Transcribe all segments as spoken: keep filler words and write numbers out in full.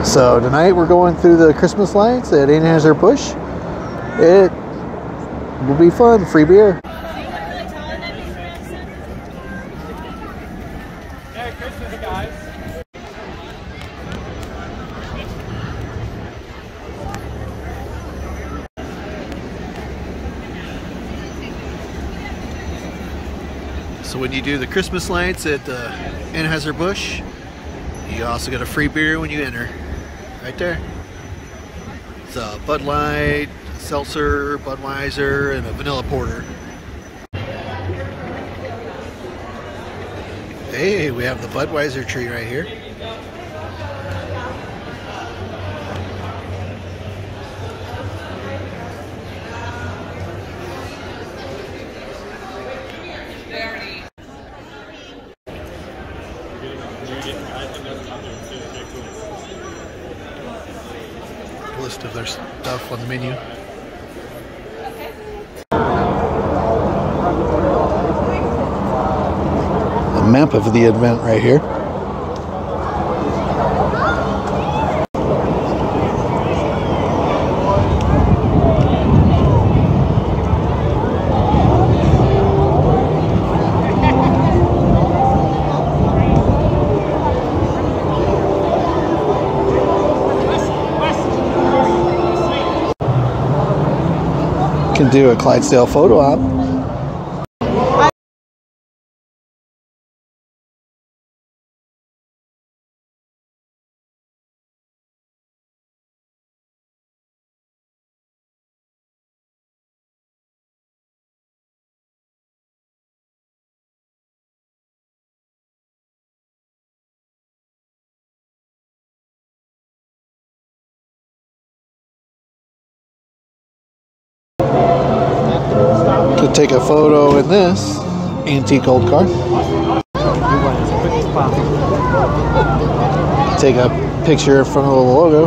So tonight we're going through the Christmas lights at Anheuser-Busch. It will be fun. Free beer. Merry Christmas, guys. So when you do the Christmas lights at uh, Anheuser-Busch, you also get a free beer when you enter. Right there. It's a Bud Light, Seltzer, Budweiser, and a vanilla porter. Hey, we have the Budweiser tree right here. List of their stuff on the menu. A map of the event right here. Can do a Clydesdale photo op. Could take a photo in this antique old car. Take a picture in front of the logo.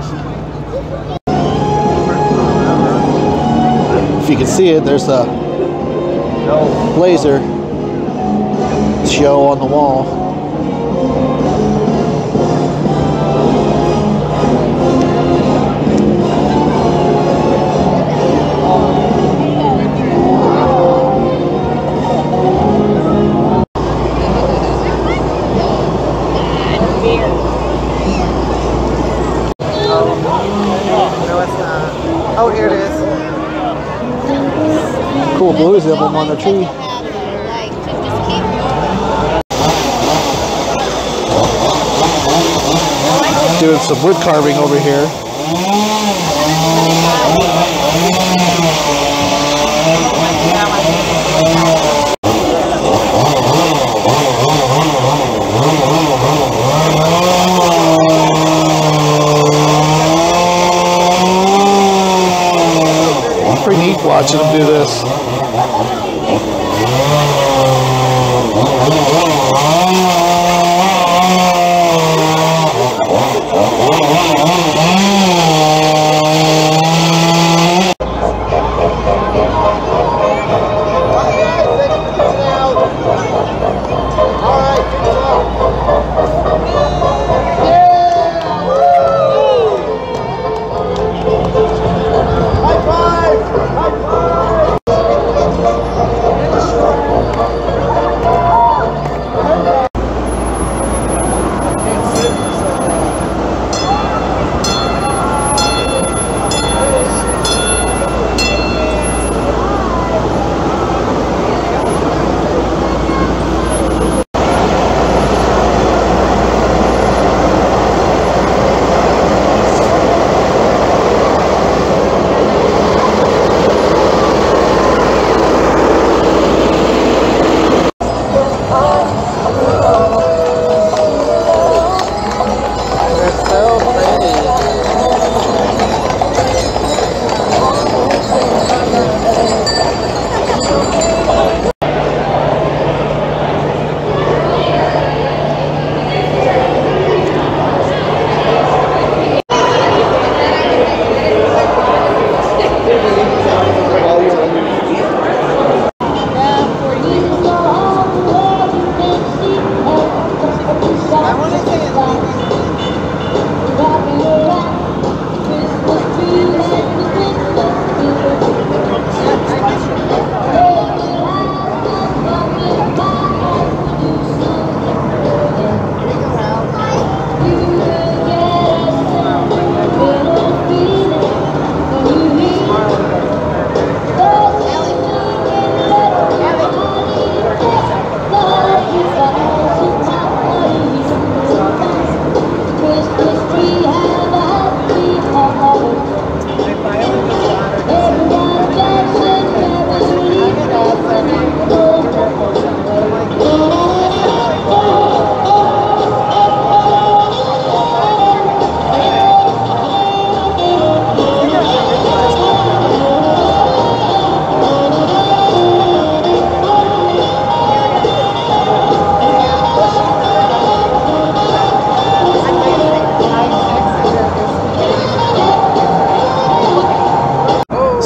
If you can see it, there's a laser show on the wall. Oh, here it is. Cool Blues emblem on the tree. Doing some wood carving over here. Pretty neat watching them do this.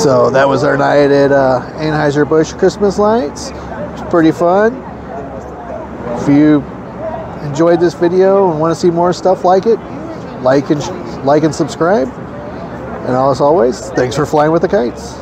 So that was our night at uh, Anheuser-Busch Christmas lights. It's pretty fun. If you enjoyed this video and want to see more stuff like it, like and like and subscribe. And as always, thanks for flying with the kites.